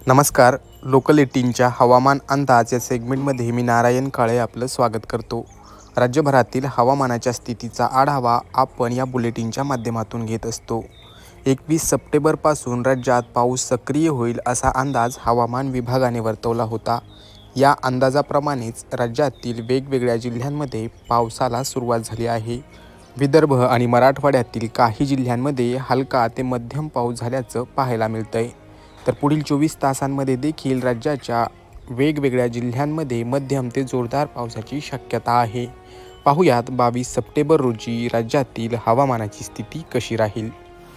नमस्कार. लोकल 18च्या हवामान अंदाज या सेगमेंटमध्ये मी नारायण काळे आपलं स्वागत करतो. राज्यभरातील हवामानाच्या स्थितीचा आढावा आपण या बुलेटिनच्या माध्यमातून घेत असतो. 21 सप्टेंबरपासून राज्यात पाऊस सक्रिय होईल असा अंदाज हवामान विभागाने वर्तवला होता. या अंदाजाप्रमाणेच राज्यातील वेगवेगळ्या जिल्ह्यांमध्ये पावसाला सुरुवात झाली आहे. विदर्भ आणि मराठवाड्यातील काही जिल्ह्यांमध्ये हलका ते मध्यम पाऊस झाल्याचं पाहायला मिळतंय. तर पुढील 24 तासांमध्ये देखील राज्याच्या वेगवेगळ्या जिल्ह्यांमध्ये मध्यम ते जोरदार पावसाची शक्यता आहे. पाहुयात 22 सप्टेंबर रोजी राज्यातील हवामानाची स्थिती कशी राहील.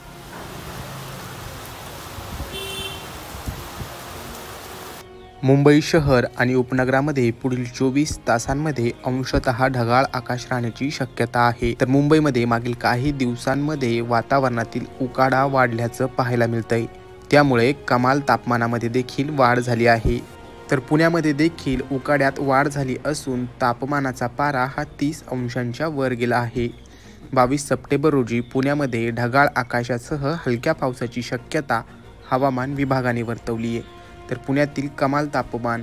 मुंबई शहर आणि उपनगरामध्ये पुढील 24 तासांमध्ये अंशतः ढगाळ आकाश राहण्याची शक्यता आहे. तर मुंबईमध्ये मागील काही दिवसांमध्ये वातावरणातील उकाडा वाढल्याचं पाहायला मिळतंय. त्यामुळे कमाल तापमानामध्ये देखील वाढ झाली आहे. तर पुण्यामध्ये देखील उकाड्यात वाढ झाली असून तापमानाचा पारा हा 30 अंशांच्या वर गेला आहे. 22 सप्टेंबर रोजी पुण्यामध्ये ढगाळ आकाशासह हलक्या पावसाची शक्यता हवामान विभागाने वर्तवली आहे. तर पुण्यातील कमाल तापमान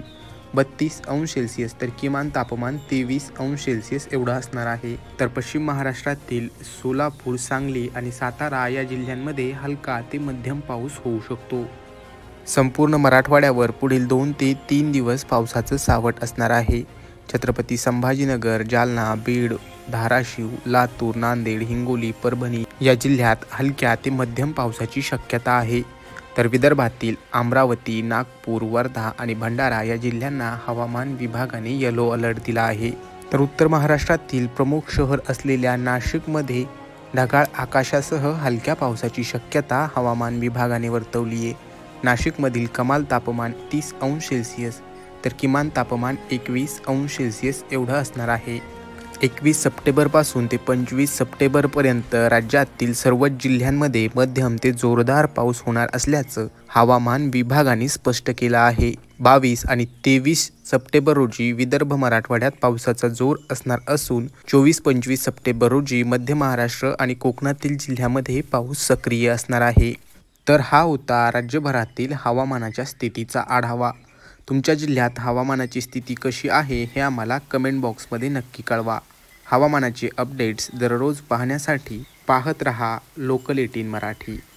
32 अंश सेल्सिअस तर किमान तापमान 23 अंश सेल्सिअस एवढं असणार आहे. तर पश्चिम महाराष्ट्रातील सोलापूर, सांगली आणि सातारा या जिल्ह्यांमध्ये हलका ते मध्यम पाऊस होऊ शकतो. संपूर्ण मराठवाड्यावर पुढील 2 ते 3 दिवस पावसाचं सावट असणार आहे. छत्रपती संभाजीनगर, जालना, बीड, धाराशिव, लातूर, नांदेड, हिंगोली, परभणी या जिल्ह्यात हलक्या ते मध्यम पावसाची शक्यता आहे. तर विदर्भातील अमरावती, नागपूर, वर्धा आणि भंडारा या जिल्ह्यांना हवामान विभागाने येलो अलर्ट दिला आहे. तर उत्तर महाराष्ट्रातील प्रमुख शहर असलेल्या नाशिकमध्ये ढगाळ आकाशासह हलक्या पावसाची शक्यता हवामान विभागाने वर्तवली आहे. नाशिकमधील कमाल तापमान 30 अंश सेल्सिअस तर किमान तापमान 21 अंश सेल्सिअस एवढं असणार आहे. 21 सप्टेंबरपासून ते 25 सप्टेंबरपर्यंत राज्यातील सर्वच जिल्ह्यांमध्ये मध्यम ते जोरदार पाऊस होणार असल्याचं हवामान विभागाने स्पष्ट केलं आहे. 22 आणि 23 सप्टेंबर रोजी विदर्भ मराठवाड्यात पावसाचा जोर असणार असून 24-25 सप्टेंबर रोजी मध्य महाराष्ट्र आणि कोकणातील जिल्ह्यामध्ये पाऊस सक्रिय असणार आहे. तर हा होता राज्यभरातील हवामानाच्या स्थितीचा आढावा. तुमच्या जिल्ह्यात हवामानाची स्थिती कशी आहे हे आम्हाला कमेंट बॉक्समध्ये नक्की कळवा. हवामानाचे अपडेट्स दररोज पाहण्यासाठी पाहत रहा लोकल 18 मराठी.